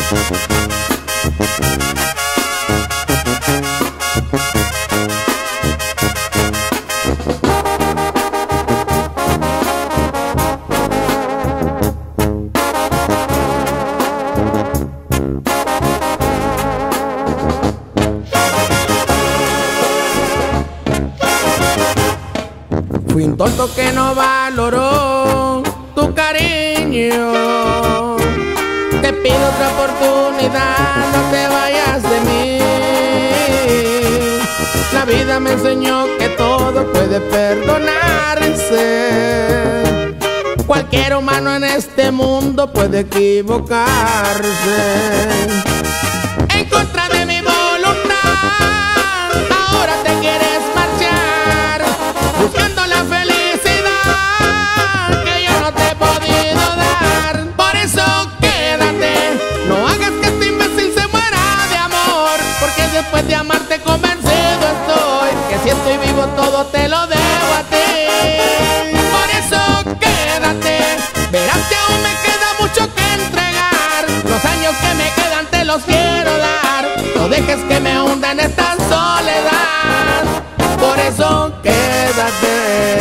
Fui un tonto que no valoró tu cariño. Te pido otra oportunidad, no te vayas de mí. La vida me enseñó que todo puede perdonarse. Cualquier humano en este mundo puede equivocarse. En contra de mi voluntad, ahora te quieres marchar, buscando la felicidad que yo no te he podido dar. Por eso quédate, no hagas que este imbécil se muera de amor, porque después de amarte convencido estoy que si estoy vivo todo te lo debo a ti. Por eso quédate, verás que aún me queda mucho que entregar. Los años que me quedan te los quiero dar, no dejes que me hunda en esta soledad. Por eso quédate.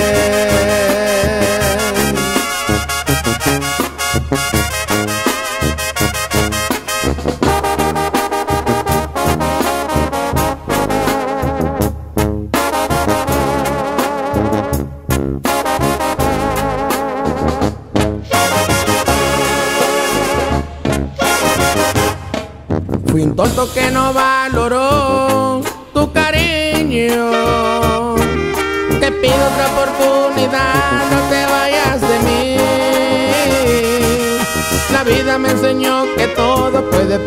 Fui un tonto que no valoró tu cariño. Te pido otra oportunidad, no te vayas de mí. La vida me enseñó que todo puede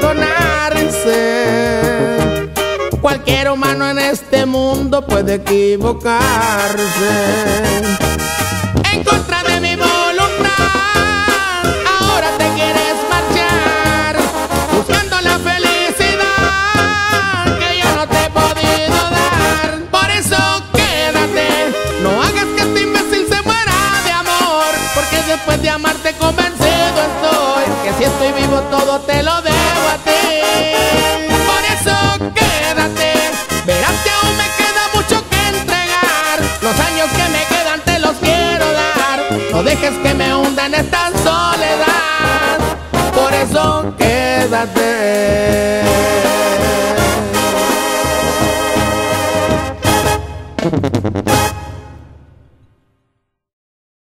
perdonarse. Cualquier humano en este mundo puede equivocarse. En contra de mi voluntad, ahora te quieres marchar, buscando la felicidad que yo no te he podido dar. Por eso quédate, no hagas que este imbécil se muera de amor, porque después de amarte convencido estoy que si estoy vivo todo te lo debo a ti. Por eso quédate, verás que aún me queda mucho que entregar. Los años que me quedan te los quiero dar, no dejes que me hunda en esta soledad. Por eso quédate.